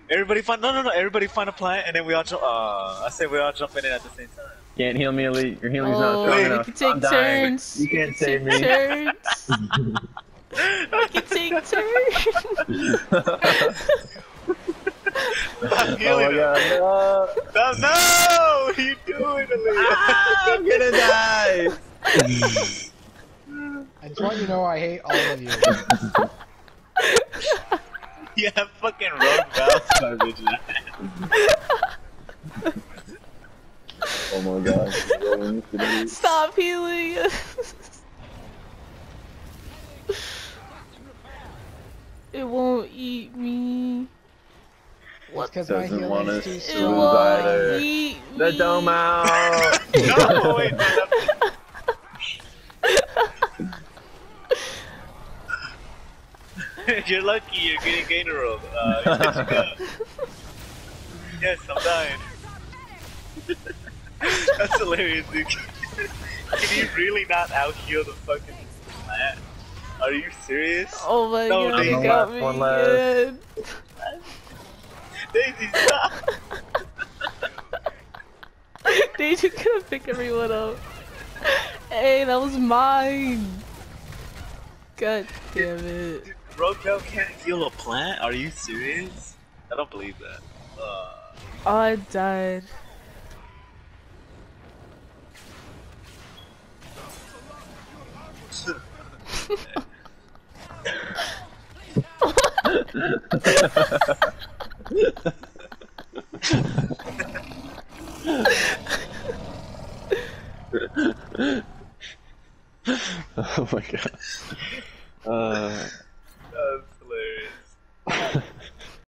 Everybody find no. Everybody find a plant, and then we all jump. I say we all jump in it at the same time. Can't heal me, Elite. Your healing's not Oh, strong we enough. can take I'm dying. turns. You can't save me. Turns. We can take turns. I'm Oh healing my god, no! No, what are you doing, Aaliyah? Ah, I'm gonna die! I just want you to know I hate all of you. Yeah, fucking Rouge Val garbage. Oh my god. Stop healing. It won't eat me. What? Because my Doesn't want healing's us too It to lose strong. either. won't eat me. The dome out! No, wait, you're lucky you're getting gainer rolled. Yes, I'm dying. That's hilarious, dude. Can you really not out heal the fucking plant? Are you serious? Oh my No, god, Daisy. you got me One left. again. Daisy, stop! Daisy couldn't pick everyone up. Hey, that was mine. God damn it. Dude, Rouge Val can't heal a plant? Are you serious? I don't believe that. Oh, I died.